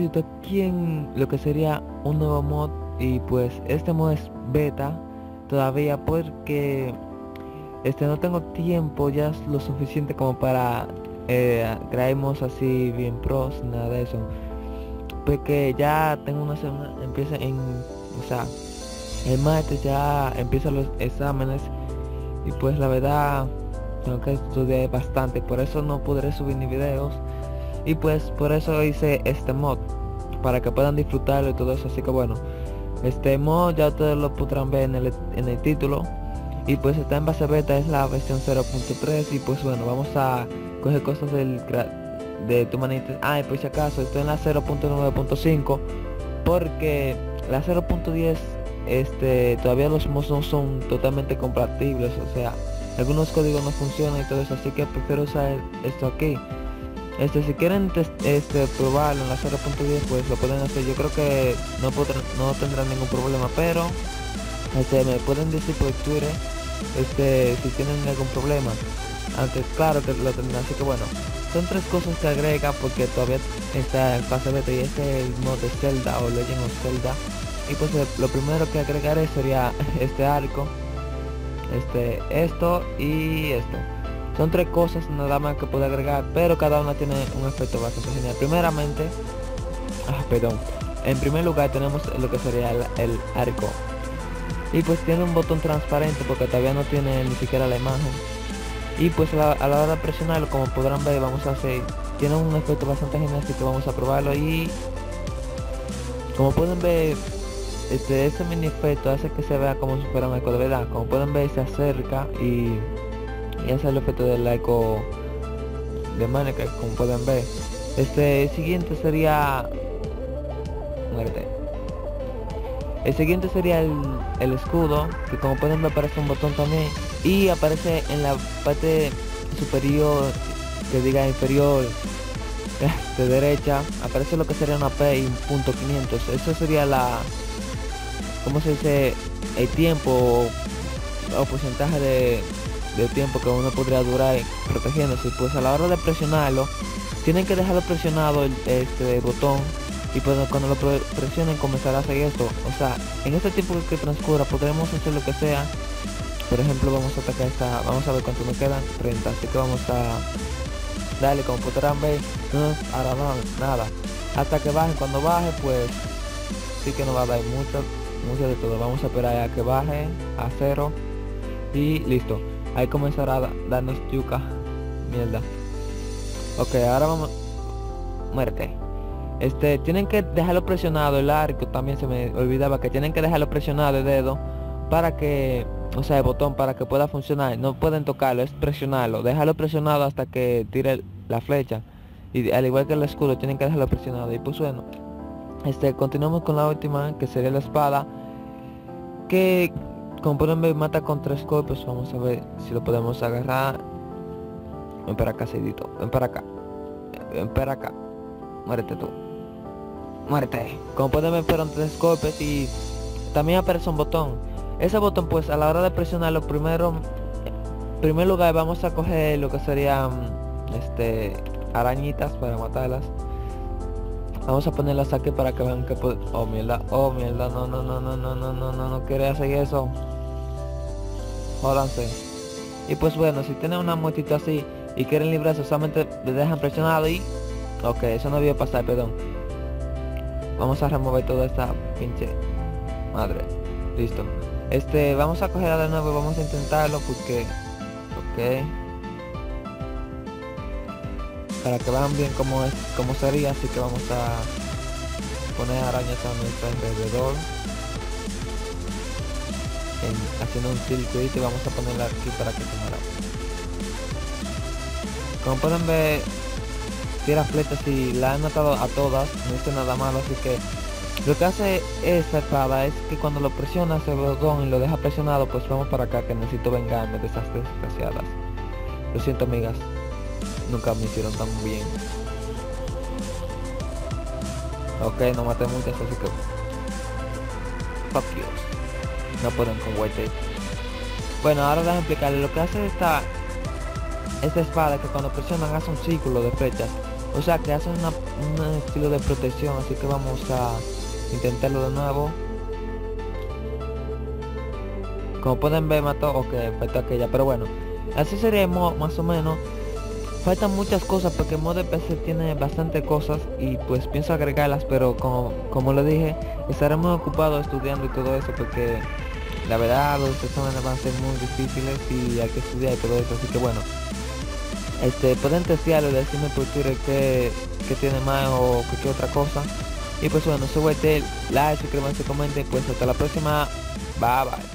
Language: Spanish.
si usted quiere lo que sería un nuevo mod, y pues este mod es beta todavía porque no tengo tiempo ya lo suficiente como para crear mods así bien pros, nada de eso, porque ya tengo una semana, empieza en, o sea, el martes ya empiezan los exámenes, y pues la verdad tengo que estudiar bastante, por eso no podré subir ni videos, y pues por eso hice este mod para que puedan disfrutarlo y todo eso. Así que bueno, este mod ya ustedes lo podrán ver en el título, y pues está en base beta, es la versión 0.3, y pues bueno, vamos a coger cosas de tu manita. Y por si acaso estoy en la 0.9.5 porque la 0.10 todavía los mods no son totalmente compatibles, o sea, algunos códigos no funcionan y todo eso, así que prefiero usar esto aquí. Si quieren probarlo en la 0.10, pues lo pueden hacer. Yo creo que no tendrán ningún problema, pero me pueden decir por Twitter si tienen algún problema, aunque claro que lo tendrán. Así que bueno, son tres cosas que agrega porque todavía está en fase beta, y este es el mod de Zelda o Legend of Zelda. Y pues lo primero que agregaré sería este arco, esto y esto. Son tres cosas nada más que puedo agregar, pero cada una tiene un efecto bastante genial. Primeramente, en primer lugar tenemos lo que sería el arco, y pues tiene un botón transparente porque todavía no tiene ni siquiera la imagen, y pues a la hora de presionarlo, como podrán ver, vamos a hacer, tiene un efecto bastante genial, así que vamos a probarlo. Y como pueden ver, ese mini efecto hace que se vea como si fuera un eco de verdad. Como pueden ver, se acerca y hace el efecto del eco de Minecraft, como pueden ver. Siguiente sería, muerte. El siguiente sería el escudo, que como pueden ver aparece un botón también, y aparece en la parte superior, que diga inferior de derecha, aparece lo que sería una P y un punto 500. Eso sería ¿cómo se dice? El tiempo o porcentaje de tiempo que uno podría durar protegiéndose. Pues a la hora de presionarlo, tienen que dejarlo presionado el botón, y pues cuando lo presionen comenzará a hacer esto. O sea, en este tiempo que transcurra podremos hacer lo que sea. Por ejemplo, vamos a atacar vamos a ver cuánto nos quedan, 30, así que vamos a darle. Como podrán ver, no hará nada hasta que baje. Cuando baje, pues sí que nos va a dar mucho de todo. Vamos a esperar a que baje a 0 y listo, ahí comenzará a darnos yuca, mierda. Ok, ahora vamos, muerte. Tienen que dejarlo presionado el arco, también se me olvidaba que tienen que dejarlo presionado el dedo para que, o sea, el botón, para que pueda funcionar. No pueden tocarlo, es presionarlo, dejarlo presionado hasta que tire la flecha, y al igual que el escudo tienen que dejarlo presionado. Y pues bueno, continuamos con la última, que sería la espada, que como pueden ver mata con 3 golpes. Vamos a ver si lo podemos agarrar. Ven para acá, Ceidito, ven para acá, ven para acá, muérete tú, muérete. Como pueden ver fueron 3 golpes, y también aparece un botón. Ese botón, pues a la hora de presionarlo, en primer lugar vamos a coger lo que serían arañitas para matarlas. Vamos a ponerlas aquí para que vean que oh mierda, no quiere hacer eso, jódanse. Y pues bueno, si tienen una muertita así y quieren librarse, solamente le dejan presionado y ok, eso no debió pasar, perdón. Vamos a remover toda esta pinche madre, listo. Vamos a cogerla de nuevo y vamos a intentarlo porque ok, para que vean bien cómo sería. Así que vamos a poner arañas a nuestro alrededor, haciendo un circuito, y vamos a ponerla aquí para que se muera. Como pueden ver, tira flechas y la han matado a todas, no hice nada malo. Así que lo que hace esta espada es que cuando lo presiona ese botón y lo deja presionado, pues vamos para acá, que necesito vengarme de esas desgraciadas. Lo siento, amigas, nunca me hicieron tan bien. Ok, no maté muchas, así que fuck you, no pueden con white. Bueno, ahora déjame explicarles lo que hace esta espada, que cuando presionan hace un círculo de flechas, O sea que hacen un estilo de protección, así que vamos a intentarlo de nuevo. Como pueden ver mató, ok, faltó aquella, pero bueno, así sería el mod más o menos. Faltan muchas cosas porque el mod de PC tiene bastante cosas y pues pienso agregarlas, pero como le dije, estaré muy ocupado estudiando y todo eso porque la verdad los exámenes van a ser muy difíciles y hay que estudiar y todo eso, así que bueno, pueden testearlo y decirme por Twitter que tiene más o cualquier otra cosa. Y pues bueno, soy Whitetail, like, suscríbanse, comenten, pues hasta la próxima, bye bye.